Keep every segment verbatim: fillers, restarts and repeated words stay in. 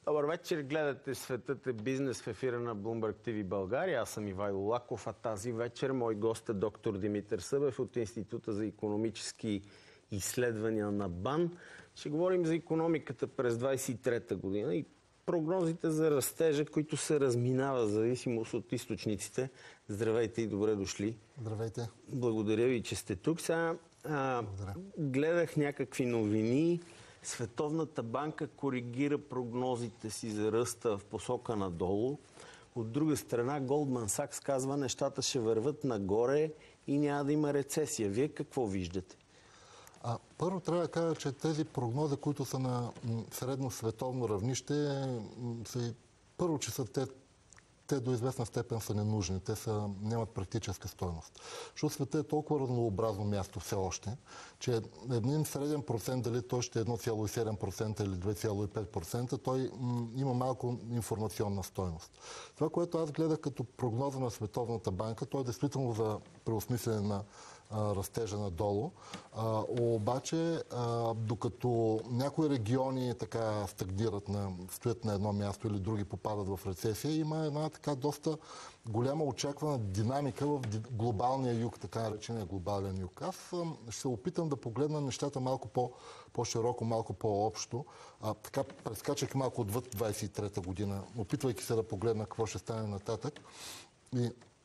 Добър вечер, гледате Светът е бизнес в ефира на Bloomberg ти ви България. Аз съм Ивайло Лаков, а тази вечер мой гост е доктор Димитър Събев от Института за икономически изследвания на БАН. Ще говорим за икономиката през двадесет и трета година и прогнозите за растежа, които се разминава в зависимост от източниците. Здравейте и добре дошли. Здравейте. Благодаря ви, че сте тук. Сега а, гледах някакви новини. Световната банка коригира прогнозите си за ръста в посока надолу. От друга страна, Goldman Sachs казва, нещата ще върват нагоре и няма да има рецесия. Вие какво виждате? А, първо трябва да кажа, че тези прогнози, които са на средно световно равнище, са, първо, че са те, те до известна степен са ненужни. Те са, нямат практическа стойност. Защото света е толкова разнообразно място все още, че един среден процент, дали той ще е едно цяло и седем процента или две цяло и пет процента, той м, има малко информационна стойност. Това, което аз гледах като прогноза на Световната банка, то е действително за преосмислене на растежа надолу. А, обаче, а, докато някои региони така стагнират, на, стоят на едно място или други попадат в рецесия, има една така доста голяма очаквана динамика в глобалния юг, така наречения глобален юг. Аз а, ще се опитам да погледна нещата малко по, по-широко, малко по-общо. А, така прескачах малко отвъд двадесет и трета година, опитвайки се да погледна какво ще стане нататък. И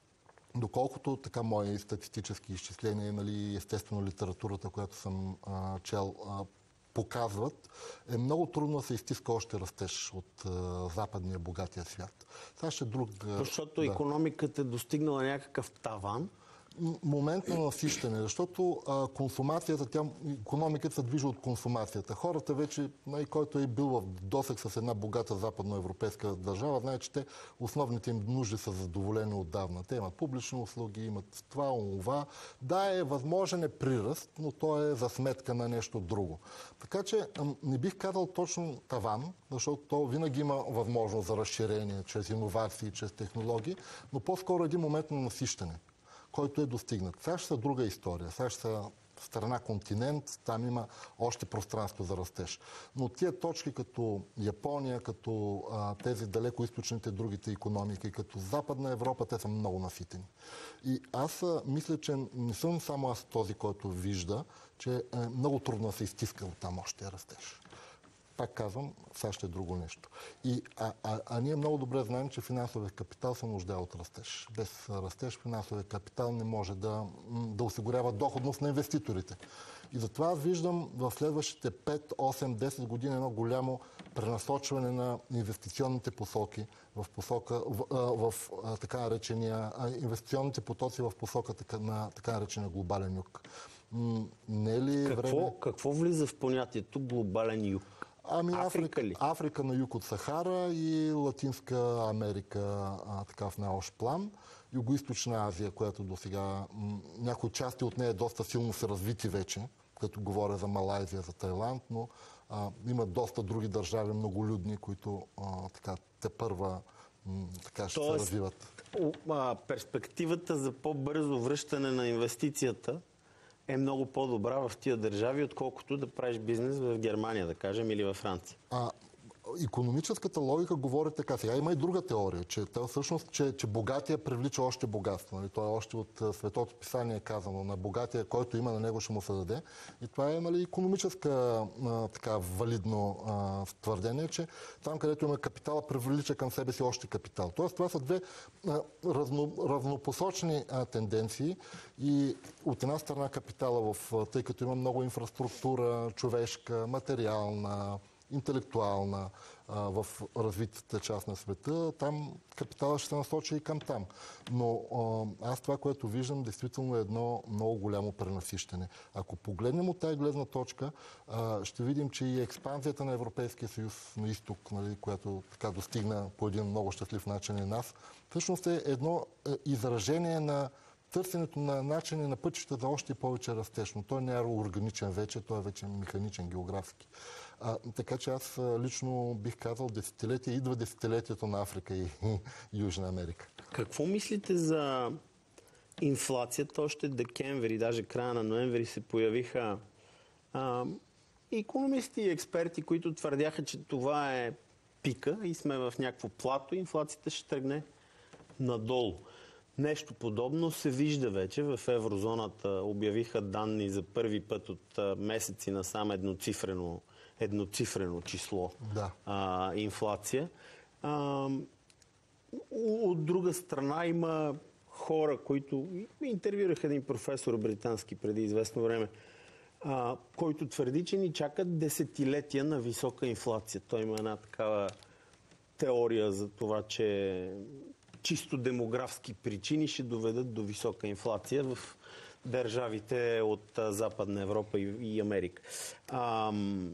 доколкото така мои статистически изчисления, нали, естествено литературата, която съм а, чел, а, показват, е много трудно да се изтиска още растеж от а, западния богатия свят. Сега ще друг... Защото да. икономиката е достигнала някакъв таван. Момент на насищане, защото а, консумацията, тя, икономиката се движи от консумацията. Хората вече, най- който е бил в досег с една богата западноевропейска държава, знае, че те основните им нужди са задоволени отдавна. Те имат публични услуги, имат това, онова. Да, е възможен е приръст, но то е за сметка на нещо друго. Така че не бих казал точно таван, защото то винаги има възможност за разширение чрез иновации, чрез технологии, но по-скоро един момент на насищане, който е достигнат. Сега ще са друга история. Сега ще са страна континент, там има още пространство за растеж. Но тия точки като Япония, като а, тези далеко източните другите икономики, като Западна Европа, те са много наситени. И аз а, мисля, че не съм само аз този, който вижда, че е много трудно да се изтиска от там още растеж. Пак казвам, сега ще е друго нещо. И, а, а, а ние много добре знаем, че финансовият капитал се нуждае от растеж. Без растеж финансовият капитал не може да, да осигурява доходност на инвеститорите. И затова аз виждам в следващите пет, осем, десет години едно голямо пренасочване на инвестиционните посоки в посока, в, в, в така наречения, инвестиционните потоци в посока така, на така наречения глобален юг. Не е ли какво, време... какво влиза в понятието глобален юг? Ами Африка, Африка ли? Африка на юг от Сахара и Латинска Америка, а, така в най-общ план. Югоизточна Азия, която до сега някои части от нея доста силно са развити вече, като говоря за Малайзия, за Тайланд, но а, има доста други държави, многолюдни, които а, така те първа м, така ще Тоест, се развиват. А, перспективата за по-бързо връщане на инвестицията е много по-добра в тия държави, отколкото да правиш бизнес в Германия, да кажем, или във Франция. А, икономическата логика говори така. Сега има и друга теория, че, всъщност, че, че богатия привлича още богатство. Нали? Това е още от Светото писание казано. На богатия, който има, на него ще му се даде. И това е, нали, икономическа а, така валидно а, твърдение, че там, където има капитала, привлича към себе си още капитал. Тоест, това са две а, разно, разнопосочни а, тенденции и от една страна капитала, в, тъй като има много инфраструктура, човешка, материална, интелектуална а, в развитата част на света, там капитала ще се насочи и към там. Но а, аз това, което виждам, действително е едно много голямо пренасищане. Ако погледнем от тази гледна точка, а, ще видим, че и експанзията на Европейския съюз на изток, нали, която така достигна по един много щастлив начин и нас, всъщност е едно е, изражение на търсенето на начини на пътища за още повече растеж, но той не е органичен вече, той е вече механичен, географски. А, така че аз лично бих казал десетилетие, идва десетилетието на Африка и, и Южна Америка. Какво мислите за инфлацията? Още декември, даже края на ноември се появиха а, икономисти и експерти, които твърдяха, че това е пика и сме в някакво плато, инфлацията ще тръгне надолу. Нещо подобно се вижда вече. В еврозоната обявиха данни за първи път от месеци насам едноцифрено, едноцифрено число да. а, инфлация. А, от друга страна има хора, които... Интервюрах един професор британски преди известно време, а, който твърди, че ни чакат десетилетия на висока инфлация. Той има една такава теория за това, че чисто демографски причини ще доведат до висока инфлация в държавите от Западна Европа и, и Америка. А,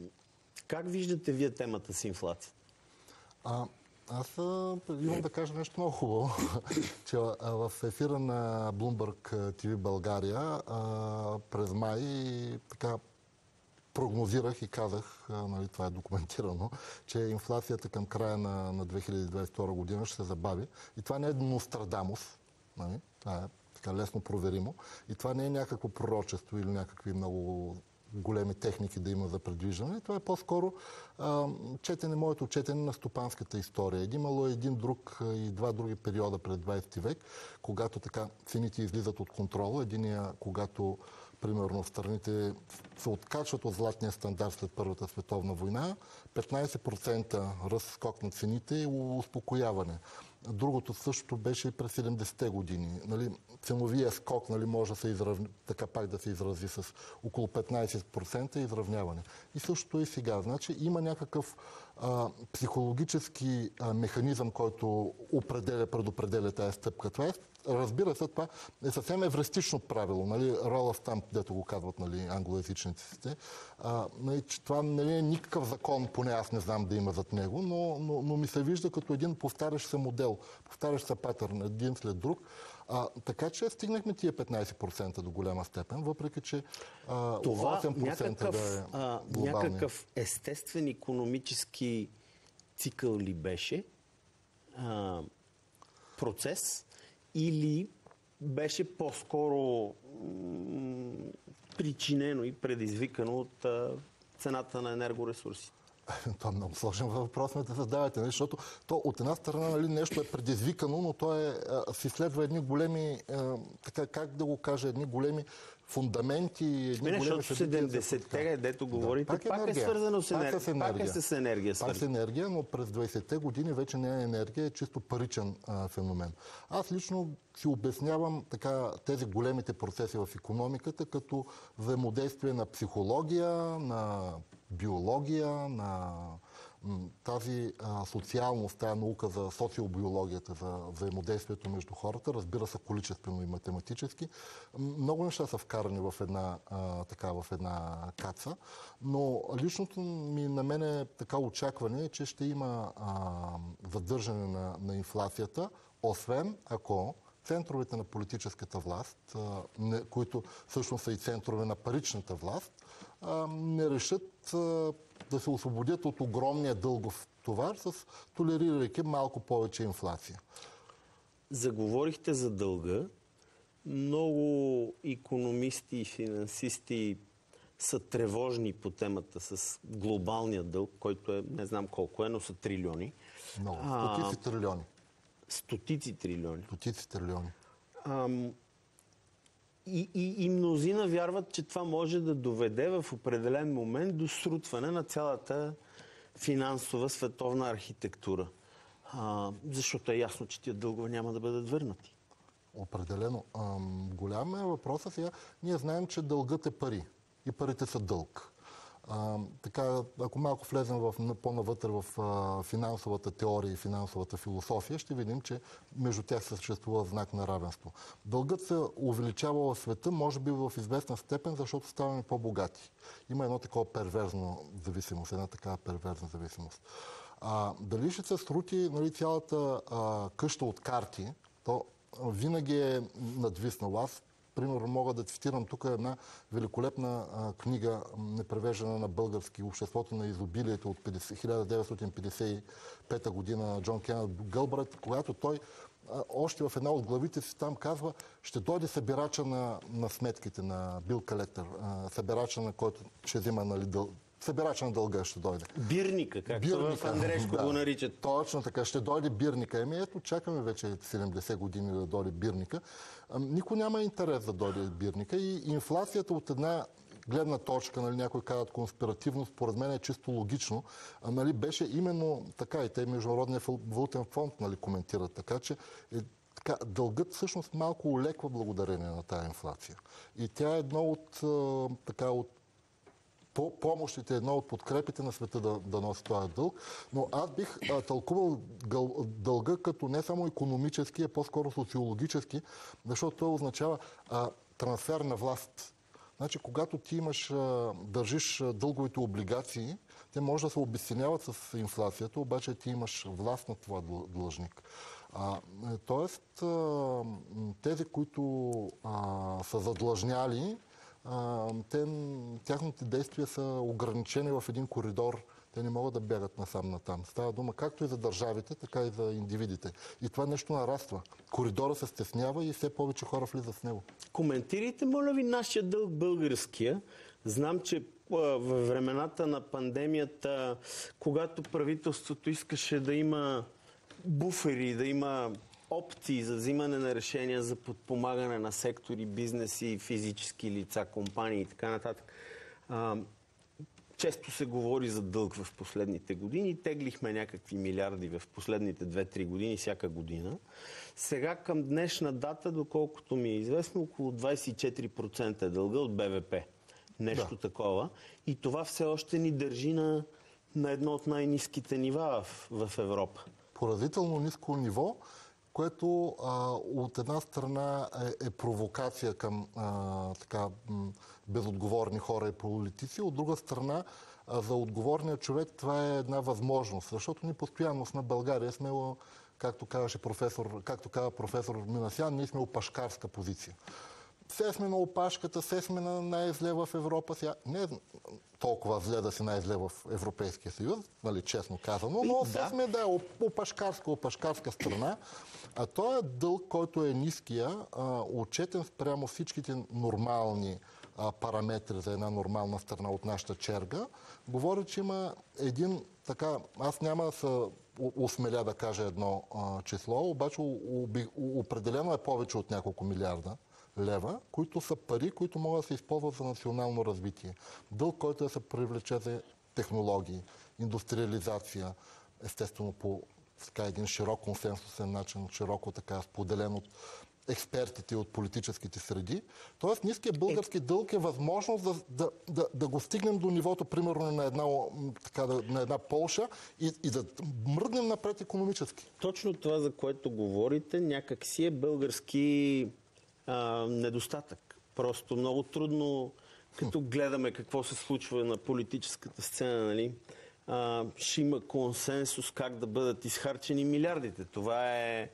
как виждате вие темата с инфлацията? А, аз а, имам да кажа нещо много хубаво, че а, в ефира на Bloomberg ти ви България а, през май така прогнозирах и казах, а, нали, това е документирано, че инфлацията към края на, на две хиляди двадесет и втора година ще се забави. И това не е Нострадамус, нали? Това е така лесно проверимо. И това не е някакво пророчество или някакви много големи техники да има за предвиждане. Това е по-скоро а, четене, моето четене на стопанската история. Имало един друг и два други периода през двадесети век, когато така цените излизат от контрола. Единия, когато примерно страните се откачват от златния стандарт след Първата световна война, петнадесет процента разскок на цените и успокояване. Другото също беше през седемдесетте години. Нали, ценовия скок, нали, може да се изравни, така пак да се изрази с около петнадесет процента изравняване. И същото и сега. Значи има някакъв а, психологически а, механизъм, който определя, предопределя тази стъпка. Това е, разбира се, това е съвсем евристично правило. Нали, Рол Стамп, дето го казват, нали, англоязичниците. А, нали, че това, нали, е никакъв закон, поне аз не знам да има зад него, но, но, но ми се вижда като един повтарящ се модел, повтарящ се патърн един след друг. А, така че стигнахме тия петнадесет процента до голяма степен, въпреки че а, това осем процента някакъв, да е а, някакъв естествен икономически цикъл ли беше, а, процес, или беше по-скоро м- причинено и предизвикано от а, цената на енергоресурсите? Това е много сложен въпрос, ме да задавате, защото то от една страна, нали, нещо е предизвикано, но то е, а, си следва едни големи, а, така, как да го кажа, едни големи фундаменти, едни Не, големи защото седемдесетте, дето говорите, пак, пак е свързано с енергия. Пак, енергия. пак е с енергия. Пак с енергия, но през двадесетте години вече не е енергия, е чисто паричен а, феномен. Аз лично си обяснявам така тези големите процеси в икономиката като взаимодействие на психология, на биология, на тази а, социалност, тази наука за социобиологията, за взаимодействието между хората, разбира се, количествено и математически. Много неща са вкарани в една, а, така, в една каца, но личното ми на мен е така очакване, че ще има а, задържане на, на инфлацията, освен ако центровете на политическата власт, а, не, които всъщност са и центрове на паричната власт, а, не решат а, да се освободят от огромния дългов товар, с толерирайки малко повече инфлация. Заговорихте за дълга. Много икономисти и финансисти са тревожни по темата с глобалния дълг, който е, не знам колко е, но са трилиони. Много. Стотици а, трилиони. Стотици трилиони. Стотици трилиони. Ам, и, и, и мнозина вярват, че това може да доведе в определен момент до срутване на цялата финансова световна архитектура. А, защото е ясно, че тия дългове няма да бъдат върнати. Определено. Ам, голям е въпросът сега. Ние знаем, че дългът е пари. И парите са дълг. А, така, ако малко влезем в, по-навътре в а, финансовата теория и финансовата философия, ще видим, че между тях съществува знак на равенство. Дългът се увеличава в света, може би в известна степен, защото ставаме по-богати. Има едно такова перверзно зависимост, една такава перверзна зависимост. А, дали ще се срути, нали, цялата а, къща от карти, то винаги е надвиснало. Аз примерно мога да цитирам тук една великолепна а, книга, непревеждана на български, Обществото на изобилието от хиляда деветстотин петдесет и пета година, Джон Кенет Гълбрайт, когато той а, още в една от главите си там казва, ще дойде събирача на, на сметките на Бил Колектор, събирача, на който ще взима, нали, дъл, събирача на дълга ще дойде. Бирника, както Бирника, в Андрешко да, го наричат. Точно така, ще дойде бирника. Еми ето, чакаме вече седемдесет години да дойде бирника. Никой няма интерес да дойде бирника и инфлацията от една гледна точка, нали, някои казват конспиративно, според мен е чисто логично, а, нали, беше именно така и те Международния валутен фонд, нали, коментират така, че е, така, дългът всъщност малко олеква благодарение на тази инфлация. И тя е едно от, а, така, от по помощите, едно от подкрепите на света да, да носи този дълг. Но аз бих а, тълкувал гъл, дълга като не само икономически, а по-скоро социологически, защото той означава а, трансфер на власт. Значи, когато ти имаш, а, държиш дълговите облигации, те може да се обезценяват с инфлацията, обаче ти имаш власт на това длъжник. А, тоест, а, тези, които а, са задлъжняли, а, те, тяхните действия са ограничени в един коридор. Те не могат да бягат насам-натам. Става дума както и за държавите, така и за индивидите. И това нещо нараства. Коридора се стеснява и все повече хора влизат в него. Коментирайте, моля ви, нашия дълг българския. Знам, че във времената на пандемията, когато правителството искаше да има буфери, да има опции за взимане на решения за подпомагане на сектори, бизнеси, физически лица, компании и така нататък. А, често се говори за дълг в последните години. Теглихме някакви милиарди в последните две-три години, всяка година. Сега към днешна дата, доколкото ми е известно, около двадесет и четири процента е дълга от Б В П. Нещо да. такова. И това все още ни държи на, на едно от най-ниските нива в, в Европа. Поразително ниско ниво, което а, от една страна е, е провокация към а, така, м, безотговорни хора и политици, от друга страна а, за отговорния човек това е една възможност, защото ние постоянно сме в България, сме, както казваше професор, както казва професор Минасян, ние сме опашкарска позиция. Все сме на опашката, все сме на най-зле в Европа. Сега не е толкова зле да си най-зле в Европейския съюз, нали, честно казано, но все да. сме да е опашкарска, опашкарска страна. А този дълг, който е ниския, отчетен спрямо всичките нормални а, параметри за една нормална страна от нашата черга, говори, че има един така, аз няма да се осмеля да кажа едно а, число, обаче определено е повече от няколко милиарда лева, които са пари, които могат да се използват за национално развитие. Дълг, който да се привлече за технологии, индустриализация, естествено по така, един широк консенсусен начин, широко така споделен от експертите и от политическите среди. Тоест, ниският български дълг е възможност да, да, да, да го стигнем до нивото, примерно, на една, така, на една Полша и, и да мръднем напред икономически. Точно това, за което говорите, някак си е български а, недостатък. Просто много трудно, като гледаме какво се случва на политическата сцена, нали? А, ще има консенсус как да бъдат изхарчени милиардите. Това е...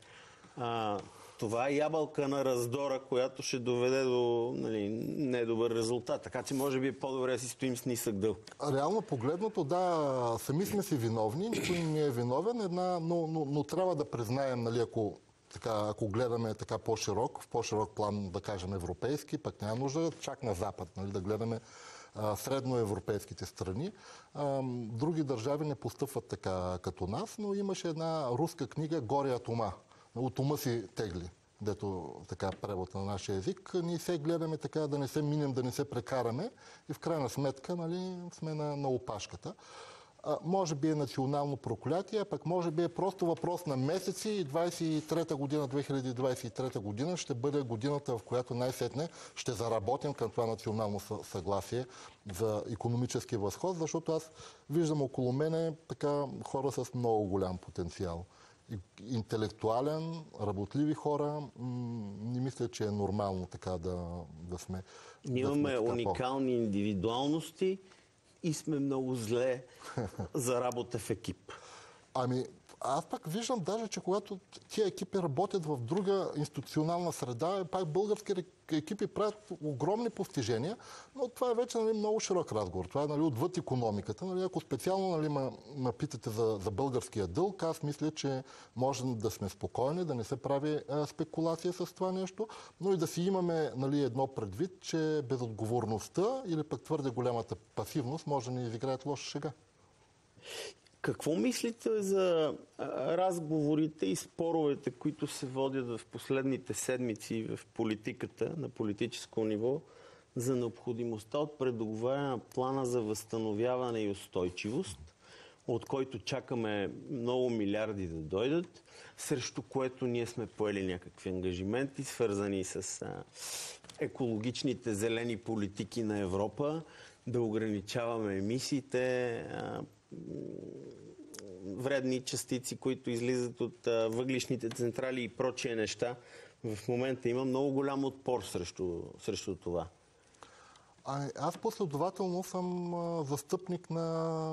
А, Това е ябълка на раздора, която ще доведе до, нали, недобър резултат. Така че може би е по-добре да си стоим с нисък дълг. Реално погледното, да, сами сме си виновни, никой не е виновен, една, но, но, но трябва да признаем, нали, ако, така, ако гледаме така по-широк, в по-широк план, да кажем европейски, пък няма нужда чак на запад, нали, да гледаме а, средноевропейските страни. А, други държави не постъпват така като нас, но имаше една руска книга "Горият ума". От ума си тегли, дето така превод на нашия език. Ние се гледаме така да не се минем, да не се прекараме и в крайна сметка, нали, сме на, на опашката. А, може би е национално проклятие, пък може би е просто въпрос на месеци и двадесет и трета година, две хиляди двадесет и трета година ще бъде годината, в която най-сетне ще заработим към това национално съгласие за икономически възход, защото аз виждам около мене така хора с много голям потенциал. Интелектуален, работливи хора, не мисля, че е нормално така да, да сме. Ние да имаме сме уникални индивидуалности и сме много зле за работа в екип. Ами, аз пак виждам даже, че когато тия екипи работят в друга институционална среда, пак български екипи правят огромни постижения, но това е вече нали, много широк разговор. Това е нали, отвъд икономиката. Нали, ако специално нали, ме, ме питате за, за българския дълг, аз мисля, че може да сме спокойни, да не се прави а, спекулация с това нещо, но и да си имаме нали, едно предвид, че безотговорността или пък твърде голямата пасивност може да ни изиграят лоша шега. Какво мислите за разговорите и споровете, които се водят в последните седмици в политиката, на политическо ниво, за необходимостта от предоговаряне на плана за възстановяване и устойчивост, от който чакаме много милиарди да дойдат, срещу което ние сме поели някакви ангажименти, свързани с а, екологичните зелени политики на Европа, да ограничаваме емисиите, а, вредни частици, които излизат от а, въглишните централи и прочие неща. В момента има много голям отпор срещу, срещу това. А, аз последователно съм а, застъпник на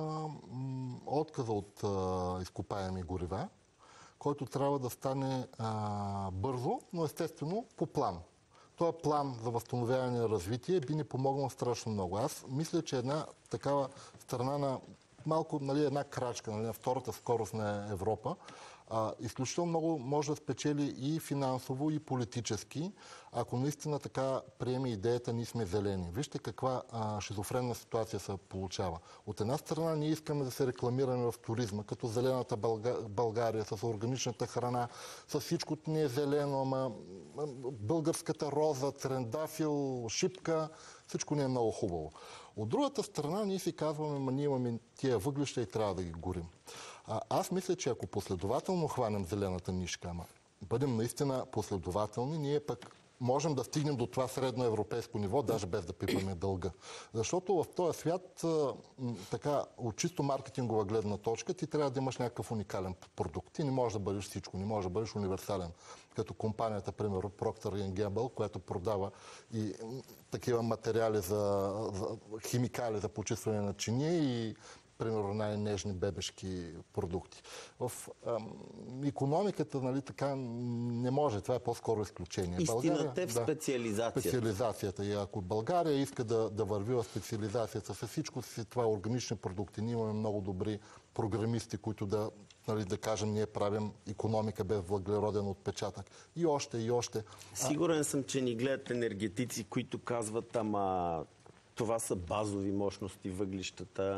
м, отказа от а, изкопаеми горива, който трябва да стане а, бързо, но естествено по план. Този план за възстановяване и развитие би ни помогнал страшно много. Аз мисля, че една такава страна на малко, нали, една крачка, нали, на втората скорост на Европа, а, изключително много може да спечели и финансово, и политически, ако наистина така приеме идеята ние сме зелени. Вижте каква а, шизофренна ситуация се получава. От една страна ние искаме да се рекламираме в туризма, като зелената Бълга... България, с органичната храна, с всичкото ни е зелено, ама българската роза, трендафил, шипка, всичко ни е много хубаво. От другата страна ние си казваме, ма ние имаме тия въглища и трябва да ги горим. А, аз мисля, че ако последователно хванем зелената нишка, ама бъдем наистина последователни, ние пък можем да стигнем до това средно европейско ниво, даже без да пипаме дълга. Защото в този свят, така, от чисто маркетингова гледна точка, ти трябва да имаш някакъв уникален продукт. Ти не можеш да бъдеш всичко, не можеш да бъдеш универсален. Като компанията, примерно Procter енд Gamble, която продава и такива материали за, за химикали за почистване на чини и примерно най-нежни бебешки продукти. В ам, икономиката, нали, така не може. Това е по-скоро изключение. Истината е в да, специализацията. Специализацията. И ако България иска да, да върви в специализацията с всичко си това органични продукти, ние имаме много добри програмисти, които да, нали, да кажем, ние правим икономика без въглероден отпечатък. И още, и още. Сигурен съм, че ни гледат енергетици, които казват, ама това са базови мощности, въглищата,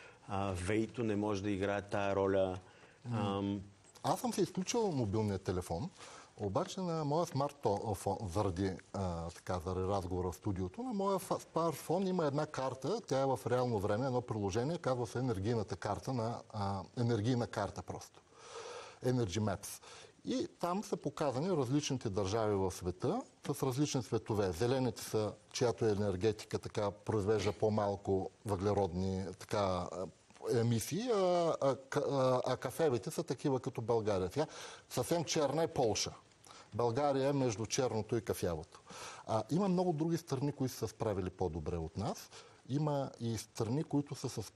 вейто не може да играе тая роля. Mm. Аз съм се изключил мобилния телефон, обаче на моя смартфон, заради, а, така, заради разговора в студиото, на моя смартфон има една карта, тя е в реално време, едно приложение, казва се енергийната карта на а, енергийна карта просто. Energy Maps. И там са показани различните държави в света с различни цветове. Зелените са, чиято енергетика така произвежда по-малко въглеродни така, емисии, а, а, а, а кафевите са такива като България. Сега, съвсем черна е Полша. България е между черното и кафявото. А, има много други страни, които са справили по-добре от нас. Има и страни, които са с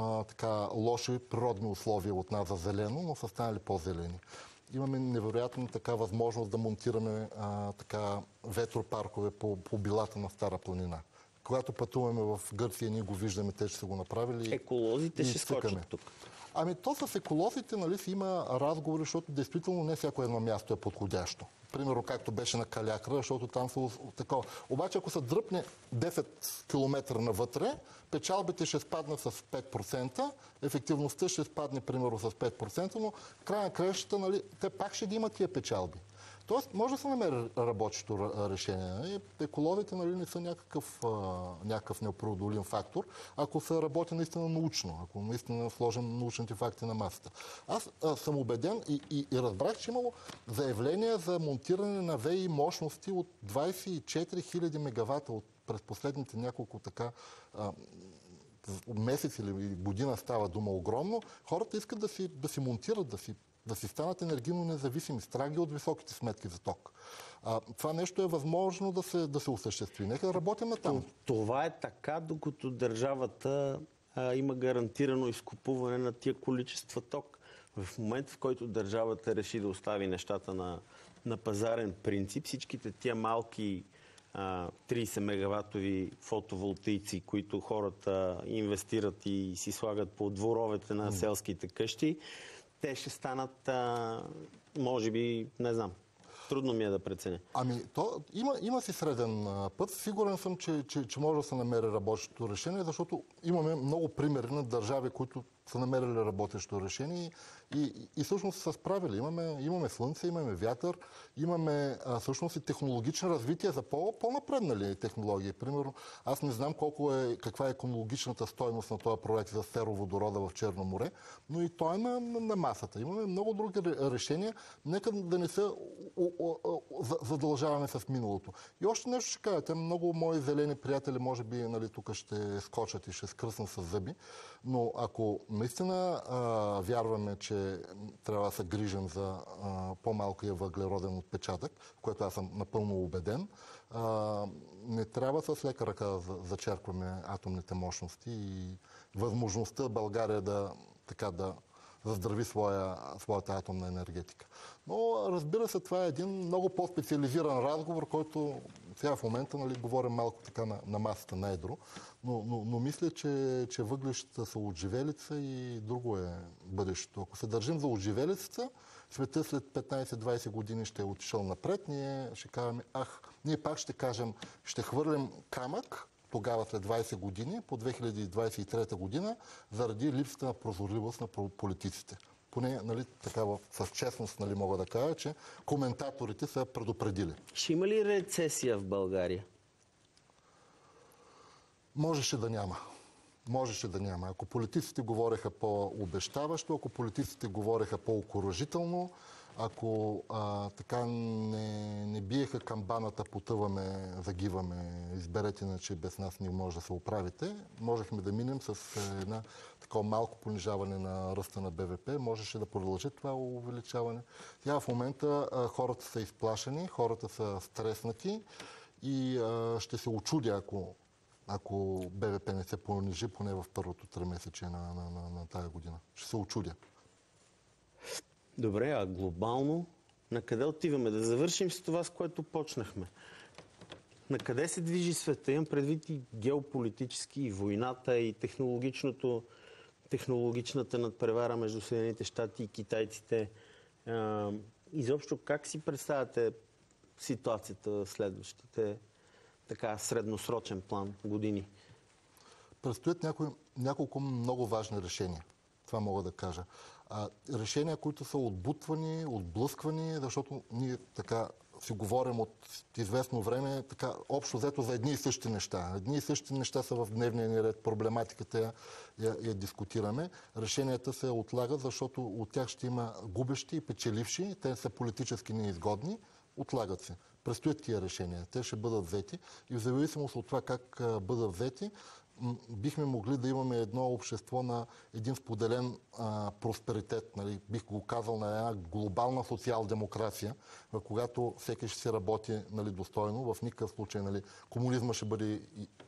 по-лоши природни условия от нас за зелено, но са станали по-зелени. Имаме невероятно така възможност да монтираме а, така ветропаркове по, по билата на Стара планина. Когато пътуваме в Гърция, ние го виждаме, те ще са го направили. Еколозите ще скочат тук. Ами то с еколозите, нали, си има разговори, защото действително не всяко едно място е подходящо. Примерно както беше на Калякра, защото там са такова. Обаче ако се дръпне десет километра навътре, печалбите ще спаднат с пет процента, ефективността ще спадне примерно с пет процента, но край на краищата, нали, те пак ще ги имат тия печалби. Тоест, може да се намери работещо решение. Еколозите, нали, не са някакъв, а, някакъв непреодолим фактор, ако се работи наистина научно, ако наистина сложим научните факти на масата. Аз а, съм убеден и, и, и разбрах, че имало заявления за монтиране на ВЕИ мощности от двадесет и четири хиляди мегавата от, през последните няколко така а, месец или година става дума огромно. Хората искат да си, да си монтират, да си да си станат енергийно независими, страги от високите сметки за ток. А, това нещо е възможно да се, да се осъществи. Нека да работим на там. Това е така, докато държавата а, има гарантирано изкупуване на тия количества ток. В момента, в който държавата реши да остави нещата на, на пазарен принцип, всичките тия малки а, трийсет мегаватови фотоволтаици, които хората инвестират и си слагат по дворовете на селските къщи, те ще станат, а, може би, не знам, трудно ми е да преценя. Ами, то, има, има си среден а, път. Сигурен съм, че, че, че може да се намери работещо решение, защото имаме много примери на държави, които са намерили работещо решение и, и, и всъщност са справили. Имаме, имаме слънце, имаме вятър, имаме а, всъщност и технологично развитие за по, по-напреднали технологии. Примерно, аз не знам колко е, каква е екологичната стойност на този проект за сероводорода в Черно море, но и той е на, на, на масата. Имаме много други решения. Нека да не се задължаваме с миналото. И още нещо ще кажа. Те много мои зелени приятели, може би, нали, тук ще скочат и ще скръснат с зъби, но ако наистина а, вярваме, че трябва да се грижим за а, по-малкия въглероден отпечатък, в което аз съм напълно убеден, а, не трябва с лека ръка да зачеркваме атомните мощности и възможността България да, така, да заздрави своя, своята атомна енергетика. Но разбира се, това е един много по-специализиран разговор, който сега в момента, нали, говорим малко така на, на масата на едро, но, но, но мисля, че, че въглищата са отживелица и друго е бъдещето. Ако се държим за отживелицата, света след петнайсет-двайсет години ще е отишъл напред, ние ще кажем, ах, ние пак ще кажем, ще хвърлим камък, тогава след двайсет години, по две хиляди двайсет и трета година, заради липсата на прозорливост на политиците. Поне, нали, такава, с честност, нали, мога да кажа, че коментаторите са предупредили. Ще има ли рецесия в България? Можеше да няма. Можеше да няма. Ако политиците говореха по-обещаващо, ако политиците говореха по-окуражително, ако а, така не, не биеха камбаната, потъваме, загиваме, изберете, иначе без нас не може да се оправите, можехме да минем с една такова малко понижаване на ръста на БВП, можеше да продължи това увеличаване. Сега в момента а, хората са изплашени, хората са стреснати и а, ще се очудя, ако, ако БВП не се понижи, поне в първото тримесечие на, на, на, на тая година. Ще се очудя. Добре, а глобално на къде отиваме? Да завършим с това, с което почнахме. На къде се движи света? Имам предвид и геополитически, и войната, и технологичното, технологичната надпревара между Съединените щати и китайците. А, изобщо как си представяте ситуацията в следващите така средносрочен план години? Предстоят някои, няколко много важни решения. Това мога да кажа. А, решения, които са отбутвани, отблъсквани, защото ние така си говорим от известно време, така общо взето за едни и същи неща. Едни и същи неща са в дневния ни ред, проблематиката я, я, я дискутираме. Решенията се отлагат, защото от тях ще има губещи и печеливши, те са политически неизгодни, отлагат се. Предстоят тия решения. Те ще бъдат взети и в зависимост от това как бъдат взети, бихме могли да имаме едно общество на един споделен а, просперитет, нали, бих го казал на една глобална социал-демокрация, когато всеки ще се работи, нали, достойно. В никакъв случай, нали, комунизма ще бъде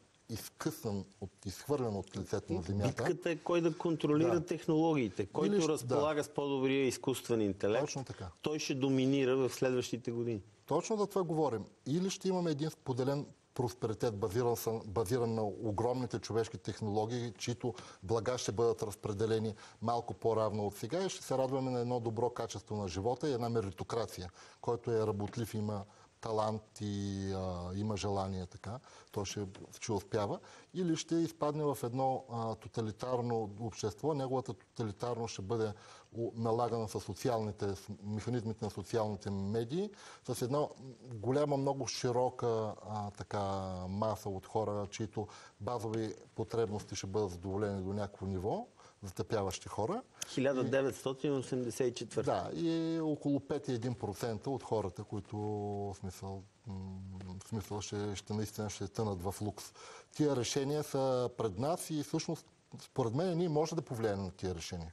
изкъсан, от, изхвърлен от лицето на земята. Битката е кой да контролира да. технологиите, който Или, разполага да. с по-добрия изкуствен интелект. Точно така. Той ще доминира в следващите години. Точно за това говорим. Или ще имаме един споделен просперитет, базиран, базиран на огромните човешки технологии, чието блага ще бъдат разпределени малко по-равно от сега и ще се радваме на едно добро качество на живота и една меритокрация, който е работлив, има талант и а, има желание така, то ще, ще успява, или ще изпадне в едно а, тоталитарно общество. Неговата тоталитарност ще бъде налагана с социалните, механизмите на социалните медии, с една голяма, много широка а, така маса от хора, чието базови потребности ще бъдат задоволени до някакво ниво, затъпяващи хора. хиляда деветстотин осемдесет и четвърта. Да, и около пет цяло и едно процента от хората, които в смисъл, в смисъл ще, ще наистина ще тънат в лукс. Тия решения са пред нас и всъщност, според мен, ние може да повлияем на тия решения.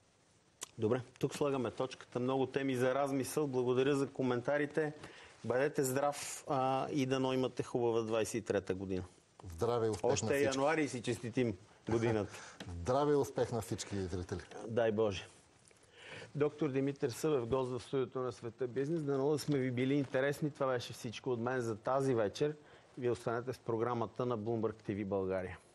Добре, тук слагаме точката. Много теми за размисъл. Благодаря за коментарите. Бъдете здрав а, и дано имате хубава двайсет и трета година. Здраве и успех Още на всички. Още януари си честитим годината. Здраве и успех на всички зрители. Дай Боже. Доктор Димитър Събев, гост в студиото на Света Бизнес. Дано да сме ви били интересни. Това беше всичко от мен за тази вечер. Вие останете с програмата на Bloomberg ти ви България.